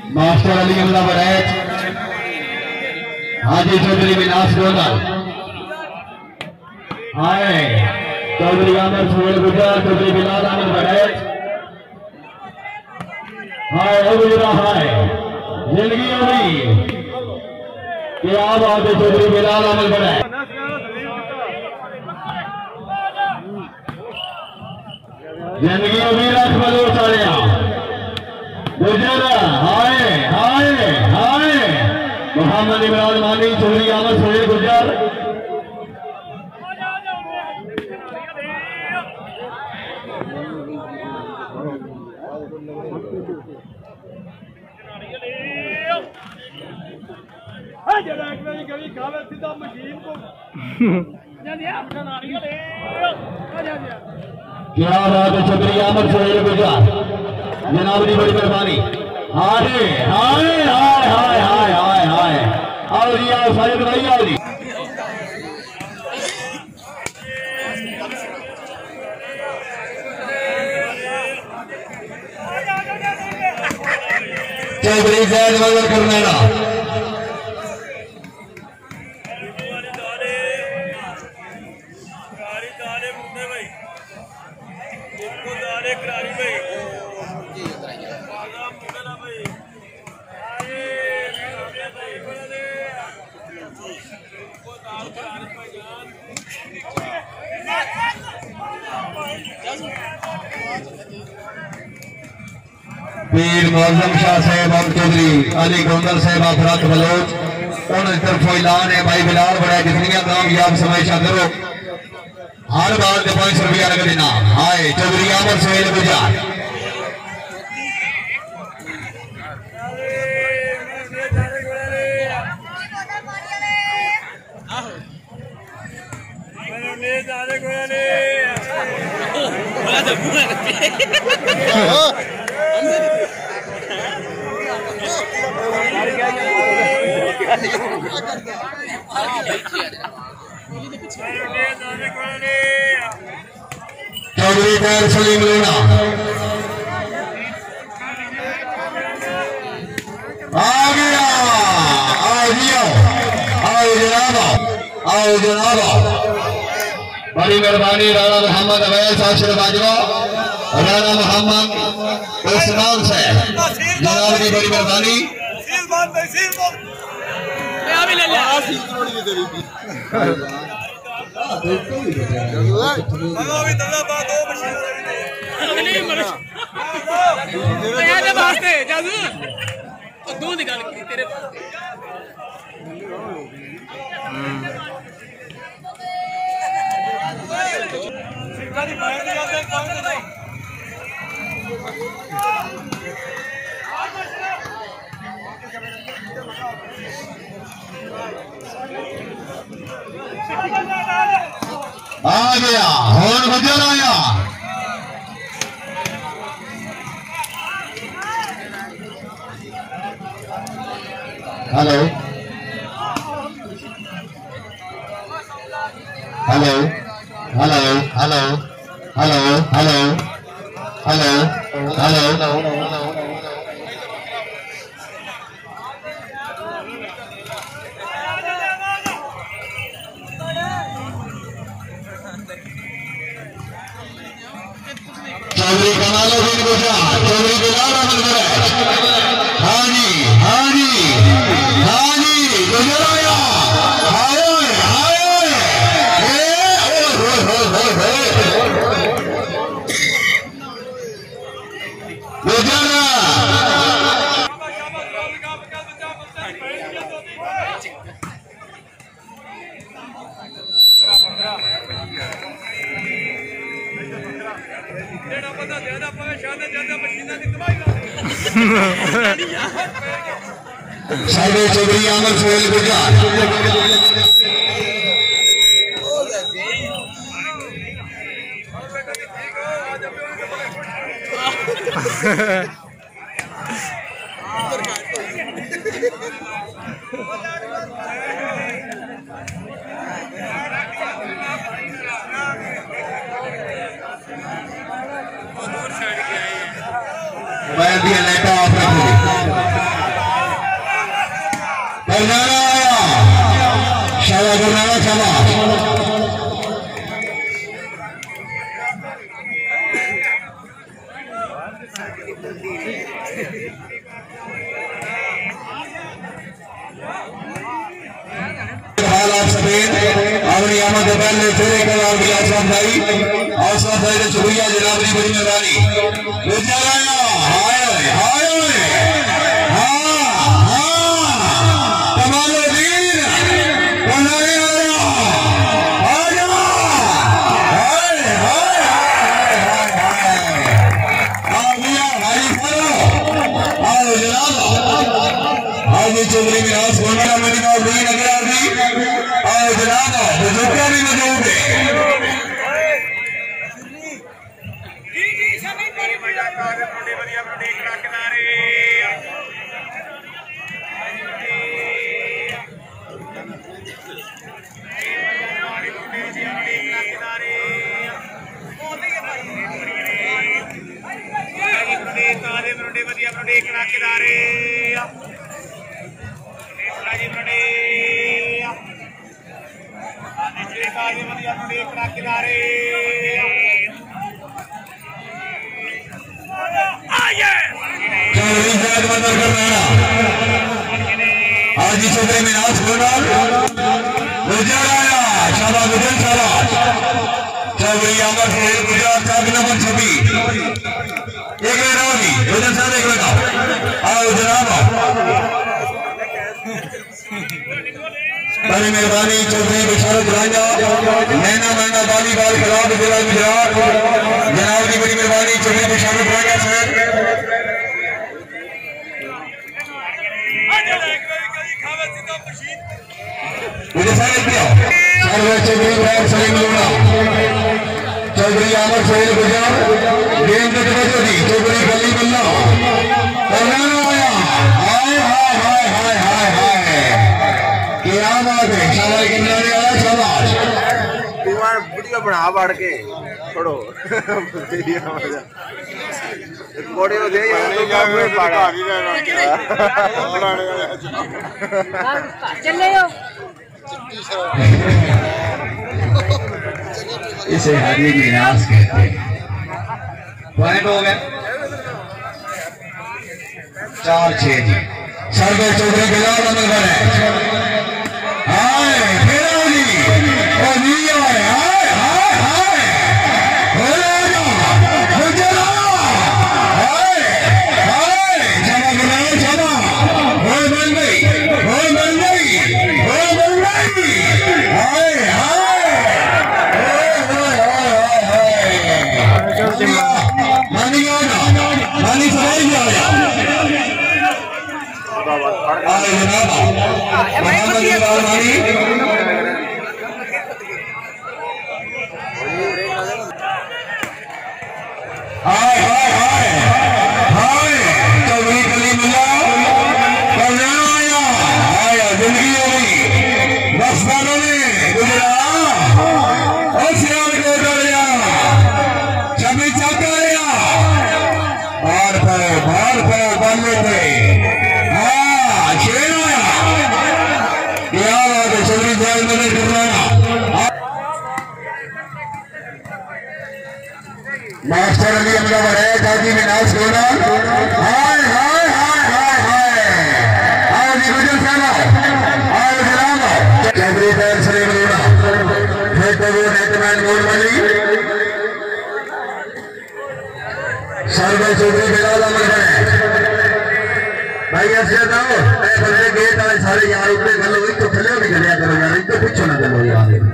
Master Ali Allah बरैच, हाजी चौधरी विनाश गोदल आए, चौधरी आमिर सुहेल गुजर, चौधरी बिलाल अहमद बरैच हाय गुजरा हाय जिंदगी होगी क्या बात है। चौधरी बिलाल अहमद बरैच जिंदगी होगी रख बलो साड़िया गुजर हाय हाय हाय मोहम्मद इमरान मानी, चौधरी आमिर सुहेल गुजर क्या बात है। चौधरी आमिर सुहेल गुजर जनाब की बड़ी मेहरबानी। हाय hi hi hi hi hi हाय आओ जी आओ साजिद भाई आओ जी। चौधरी जैद वजन करने का पीर मुअज्जम शाह साहब और चौधरी अली गोंदल साहब अफरात बलोच उन तरफों ऐलान है भाई बिलाल बड़ा जितनी कामयाब समाइशा करो हर बार के 500 रुपया लग देना। हाय चौधरी आमिर सुहेल गुजर चौधरी खैर सलीम लूना आ गया। आओ जनाब आओ जनाब बड़ी मेहरबानी। राणा मोहम्मद अवैस आशिर बाजवा, राणा मोहम्मद उस्मान साहब जनाब की बड़ी मेहरबानी। दो निकाल तेरे आ गया और गुजर आया। Hello hello hello hello hello hello hello hello Chaudhary Kamaluddin Gujjar, Chaudhary Bilal Ahmad बरैच हाजी हाजी हाजी गुजर आया। हाय हाय गुजर साहिब चौधरी आमिर सुहेल गुजर मैं भी लेटा ऑफ रखूंगी। गुरनाना आया शाबाश गुरनाना शाबाश आप सफेद अपनी आमद पहले फेरे का नाम दिया आसफ भाई ने शुक्रिया जनाब की बड़ी मेहरबानी चौधरी मिनास गोंडा मेरी नौकरी और जनाब बुजुर्ग भी मौजूद है चौधरी मिनास चौधरी अमर गुजरात का नंबर 26 एक आओ जनाब बड़ी मेहरबानी चौधरी बिशारत राजा नैना मैना वॉलीबॉल क्लब जिला गुजरात जनाब की बड़ी मेहरबानी चौधरी बिशारत राजा साहब चौधरी चौधरी आमर सोहेल गुजर गेम के तवज्जो दी चौधरी गली बल्ला आया हाय हाय हाय हाय हाय हाय क्या बात है शाबाश किनारे वाला शाबाश दीवार वीडियो बना बाढ़ के छोड़ो कोड़े में दे यार पाड़ा चले हो इसे हरी विनाश कहते हैं पॉइंट हो गए 4-6 जी सरदार चौधरी बिलाल अमल है हाय फिरोजी ओ निया हाय हाय हाय होला गुजरा हाय हाय चला बिलाल चला हो बन गई हाय हाय मानी सवाल हाय hi hi hi Chaudhary Kalimulla आया जिंदगी हो गई बस वालों ने गुजरा और सियाल को डरिया छवि चाहता और पर बनने पे हाँ शेर आया क्या बात है चौधरी जेल में करना मास्टर अली हमला बढ़ाया काजी मिनास होना हाय हाय हाय हाय हाय आओ जी गुजर साहब आओ जनाब चौधरी पैर सरे बोला फिर तो वो नेटमैन मोड़ वाली सरदार चौधरी बिलाल अमल भाई ऐसे जाओ बंदे गेट वाले सारे यार ऊपर गलो एक तो थले भी गलिया करो यार एक तो पीछे ना चलो यार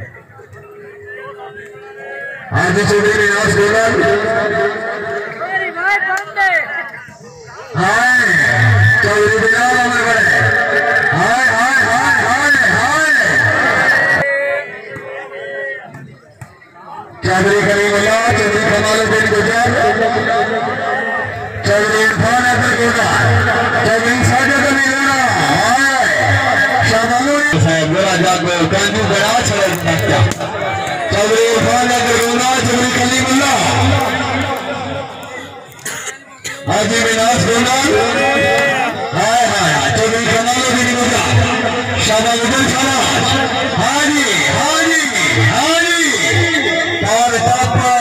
आज चौधरी मिनास गोलाल हाय चौधरी बिलाल अमल हाय hi hi hi hi Chaudhary Karimulla Chaudhary Kamaluddin Gujjar Chaudhary Irfan Ahmad गोला चौधरी साजिद अली लोना शाबाश साहब गोला जागो कांजू बड़ा चला क्या चौधरी इरफान अहमद गोला चौधरी कलीमुल्ला हाजी मिनास गोला हाय हाय चौधरी कमालुद्दीन शाबाश शाबाश हाजी हाजी हाजी और टापा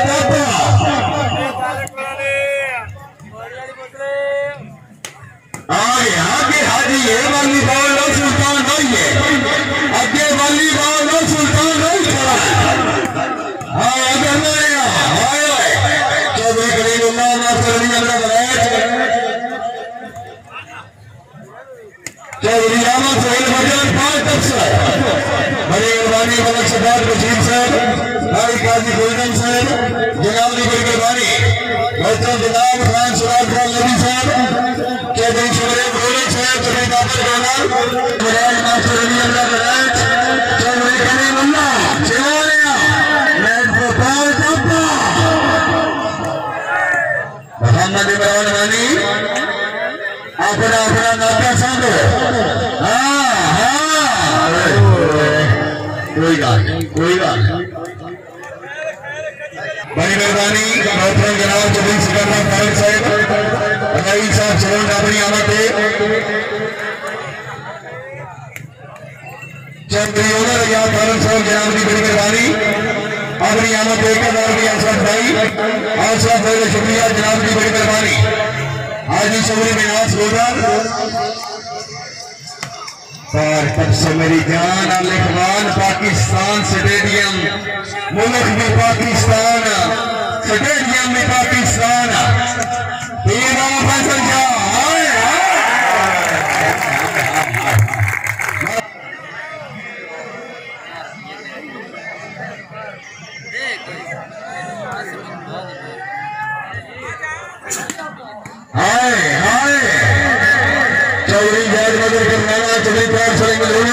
आगे आगे हाजी ये वाली बॉल लो सुल्तान नहीं है आगे वाली बॉल लो सुल्तान नहीं खड़ा हाँ आगे मारेगा हाय चौधरी कलीमुल्लाह मास्टर अली अमरा बराज चौधरी आमद सोहेल मजान 5 अफसर बड़ी मेहरबानी मलक सफात बशीर साहब भाई काजी गोल्डन साहब जनाब की बड़ी मेहरबानी डॉक्टर जनाब खान सुराज खान नबी साहब चौधरी शबरे गोले साहब चौधरी बाबर गोलाल बराज मास्टर अली अमरा बराज चौधरी कलीमुल्लाह चिवालिया मैच को 5 अब्बा मोहम्मद इमरान वानी अपना अपना नाता सांभो हाँ हाँ कोई बात नहीं बड़ी मेहरबानी मोहतरम जनाब चौधरी सिकंदर फारूक साहब अदाई साहब चलोन अपनी आमद है चौधरी ओमर रियाज फारूक साहब जनाब की बड़ी मेहरबानी अपनी आमद देकर अशरफ भाई अशरफ भाई का शुक्रिया जनाब की बड़ी मेहरबानी हाजी शबरी मिनास गोदार और तब से मेरी जान अल इकबाल पाकिस्तान स्टेडियम मुल्क में पाकिस्तान स्टेडियम में पाकिस्तान फैसल जा हाय हाय चौधरी जैद मदर करनाना चौधरी प्यार सरेंगे लोना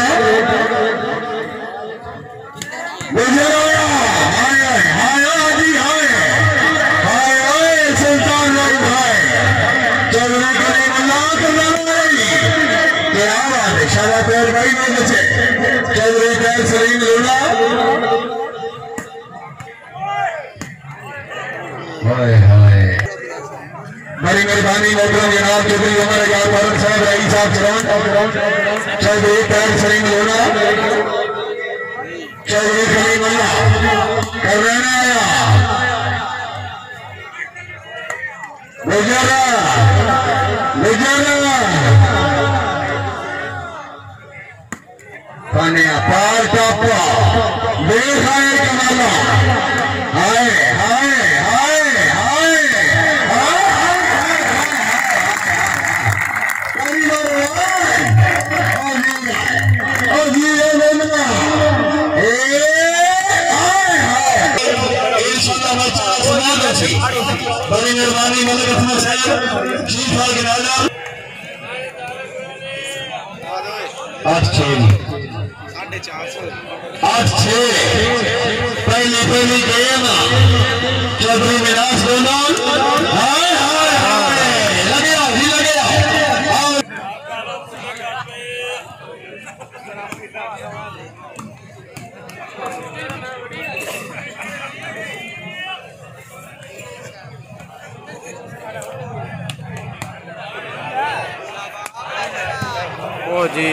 गुजर आया हाय हाय हाजी हाय हाय हाय सुल्तान राय भाई चौधरी कलीमुल्लाह करनाना क्या बात है शाबाश प्यार भाई में बचे चौधरी प्यार सरेंगे लोना हाय हाय बड़ी मेहरबानी मोहतरम जनाब चौधरी उमर रियाज फारूक साहब रईस साहब चौधरी चौधरी प्यार सलीम लोना चौधरी कलीमुल्लाह करना आया गुजरा गुजरा पानिया पार टापा बेखाए कमाला हाय हाय हाय हाय बड़ी मेहरबानी मलिक अहमद साहब चीफ भाई गिनाला 8-6 पहली गेम चौधरी मिनास गोलाल हाय हाय हाय लगे ओ जी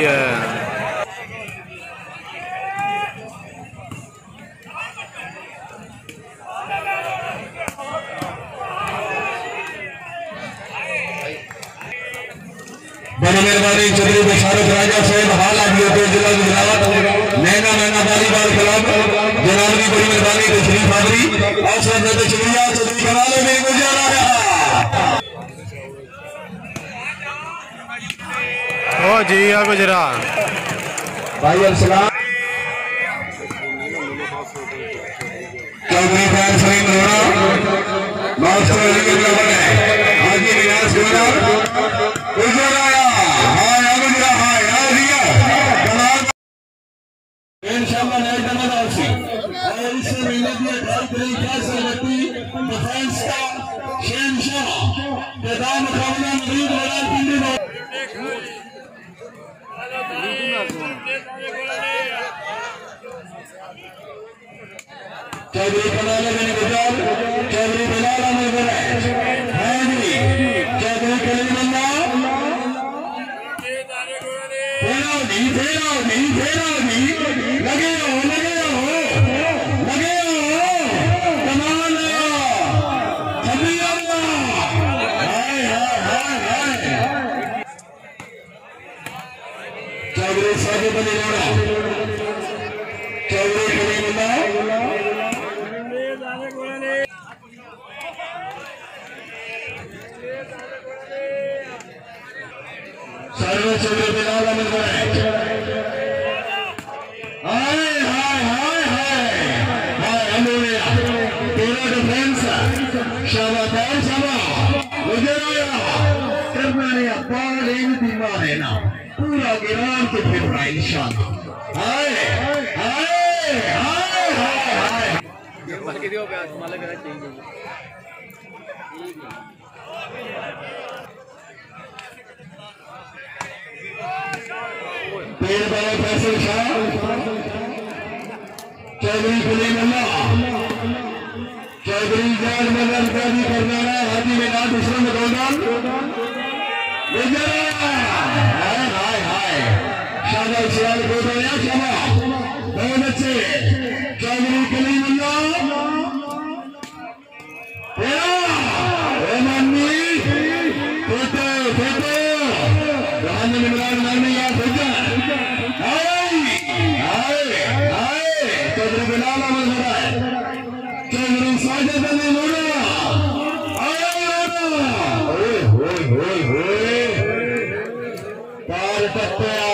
बड़ी मेहरबानी चौधरी बशारत राजा साहब हाल आदि जिला गुजरात नैना वॉलीबॉल क्लब जनाब की बड़ी मेहरबानी तशरीफ हाजिरी और सब शुक्रिया चौधरी कमाल में गुजारा रहा ओ जी गुजरा भाई अलसलाम चौधरी फैन सलीम रोना मास्टर अली अकबर हाजी विनाश गोलाल गुजरा इंशाअल्लाह नेट नंबर आसी और इससे मिलने की ढाई तरीके से व्यक्ति डिफेंस का शहंशाह मैदान मुकाबला मजीद बड़ा पिंडी चौधरी कमाल में गुजरात चौधरी बिलाल में बराज हाजी चौधरी कलीमुल्लाह साजिद अली लोड़ा चौधरी कलीमुल्लाह सर्वे चौधरी बिलाल अहमद बड़े हाय हाय हाय हाय हाय अमोलिया तेरा डिफेंस शाबाश शाबाश मुझे करना नहीं अब्बाल एक बीमार है ना पूरा गिरान के फिर रहा इंशाल्लाह हाय हाय हाय हाय हाय मार के दियो प्यास माला करा चेंज पीर बाबा फैसल शाह चौधरी कलीमुल्लाह चौधरी जान मगर गाजी करनारा हाजी में नाथ इस्लाम गोदान हाय हाय हाय शाबाश सियाल गोदाया शाबाश बहुत अच्छे चौधरी कलीमुल्लाह फोटो फोटो राज इमरान नामी या फोटो चौधरी बिलाल अहमद बड़े चौधरी साजिद अली लोड़ा पार टप्पया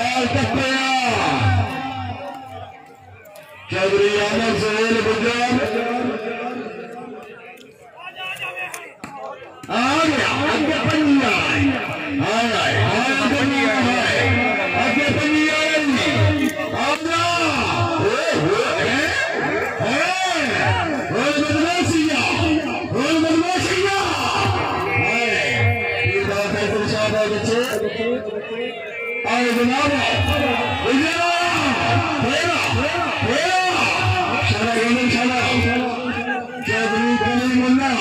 चौधरी अहमद सुहेल गुजरात आ गया आगे पंजा आगे पंजा चौधरी कलीमुल्लाह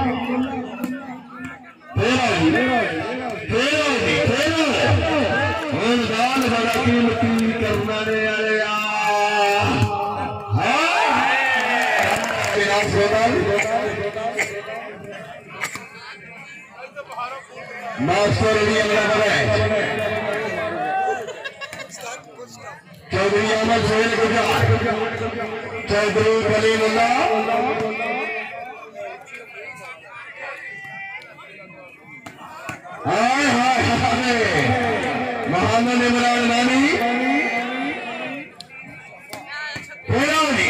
करना master Chaudhary Ahmed Sohail Gujarat Chaudhary Kalimullah hi hi hi Mohammad Imran नानी फेरावनी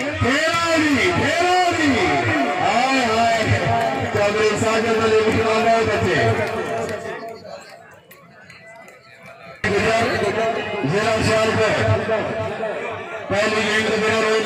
हाय हाय चौधरी साजिद अली गुजरात बहुत अच्छे जिला सियालकोट पहली गेंद